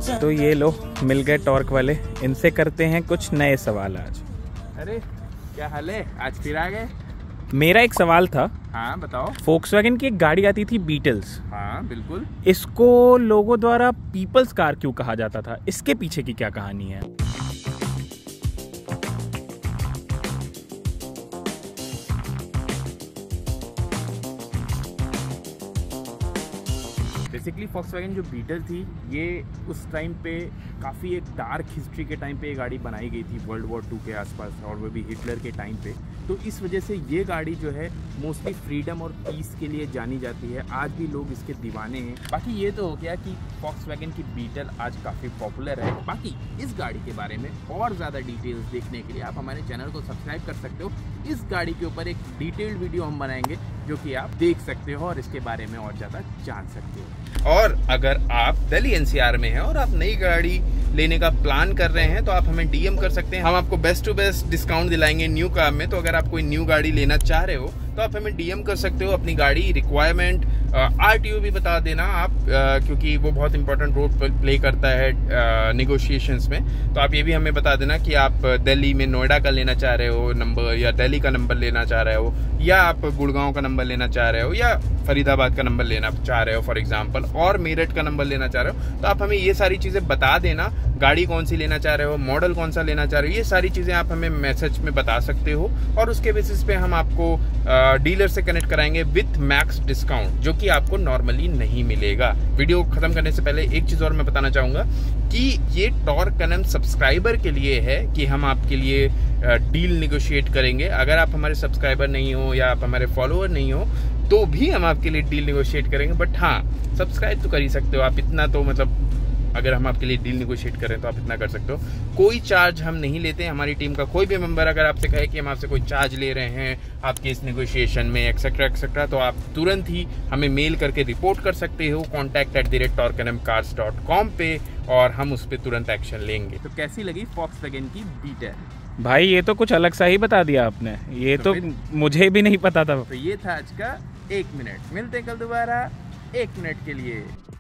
तो ये लो मिल गए टॉर्क वाले, इनसे करते हैं कुछ नए सवाल आज। अरे क्या हाल है, आज फिर आ गए। मेरा एक सवाल था। हाँ बताओ। फोक्सवैगन की एक गाड़ी आती थी बीटल्स। हाँ बिल्कुल। इसको लोगों द्वारा पीपल्स कार क्यों कहा जाता था, इसके पीछे की क्या कहानी है? बेसिकली फॉक्सवैगन जो बीटल थी, ये उस टाइम पे काफ़ी एक डार्क हिस्ट्री के टाइम पे ये गाड़ी बनाई गई थी, वर्ल्ड वॉर 2 के आसपास, और वो भी हिटलर के टाइम पे। तो इस वजह से ये गाड़ी जो है मोस्टली फ्रीडम और पीस के लिए जानी जाती है। आज भी लोग इसके दीवाने हैं। बाकी ये तो हो गया कि फॉक्सवैगन की बीटल आज काफ़ी पॉपुलर है। बाकी इस गाड़ी के बारे में और ज़्यादा डिटेल्स देखने के लिए आप हमारे चैनल को सब्सक्राइब कर सकते हो। इस गाड़ी के ऊपर एक डिटेल्ड वीडियो हम बनाएंगे जो कि आप देख सकते हो और इसके बारे में और ज़्यादा जान सकते हो। और अगर आप दिल्ली एनसीआर में हैं और आप नई गाड़ी लेने का प्लान कर रहे हैं तो आप हमें डीएम कर सकते हैं। हम आपको बेस्ट टू बेस्ट डिस्काउंट दिलाएंगे न्यू कार में। तो अगर आप कोई न्यू गाड़ी लेना चाह रहे हो तो आप हमें डीएम कर सकते हो। अपनी गाड़ी रिक्वायरमेंट, आरटीओ भी बता देना आप, क्योंकि वो बहुत इंपॉर्टेंट रोल प्ले करता है नेगोशिएशंस में। तो आप ये भी हमें बता देना कि आप दिल्ली में नोएडा का लेना चाह रहे हो नंबर, या दिल्ली का नंबर लेना चाह रहे हो, या आप गुड़गांव का नंबर लेना चाह रहे हो, या फरीदाबाद का नंबर लेना चाह रहे हो फॉर एग्जांपल, और मेरठ का नंबर लेना चाह रहे हो। तो आप हमें ये सारी चीज़ें बता देना। गाड़ी कौन सी लेना चाह रहे हो, मॉडल कौन सा लेना चाह रहे हो, ये सारी चीज़ें आप हमें मैसेज में बता सकते हो। और उसके बेसिस पे हम आपको डीलर से कनेक्ट कराएंगे विथ मैक्स डिस्काउंट, जो कि आपको नॉर्मली नहीं मिलेगा। वीडियो खत्म करने से पहले एक चीज़ और मैं बताना चाहूँगा कि ये टॉर्क एनएम सब्सक्राइबर के लिए है कि हम आपके लिए डील निगोशिएट करेंगे। अगर आप हमारे सब्सक्राइबर नहीं हो या आप हमारे फॉलोअर नहीं हो तो भी हम आपके लिए डील निगोशिएट करेंगे। बट हाँ, सब्सक्राइब तो कर ही सकते हो आप, इतना तो मतलब अगर हम आपके लिए डील निगोशिएट करें तो आप इतना कर सकते हो। कोई चार्ज हम नहीं लेते हैं। हमारी टीम का कोई भी मेंबर अगर आपसे कहे कि हम आपसे कोई चार्ज ले रहे हैं आपके इस नेगोशिएशन में एक्सेट्रा एक्सेट्रा, तो आप तुरंत ही हमें मेल करके रिपोर्ट कर सकते हो contact@torknmcars.com पे, और हम उस पर तुरंत एक्शन लेंगे। तो कैसी लगी फॉक्सवैगन की बीटल? भाई ये तो कुछ अलग सा ही बता दिया आपने, ये तो मुझे भी नहीं पता था। तो ये था आज का 1 मिनट। मिलते कल दोबारा 1 मिनट के लिए।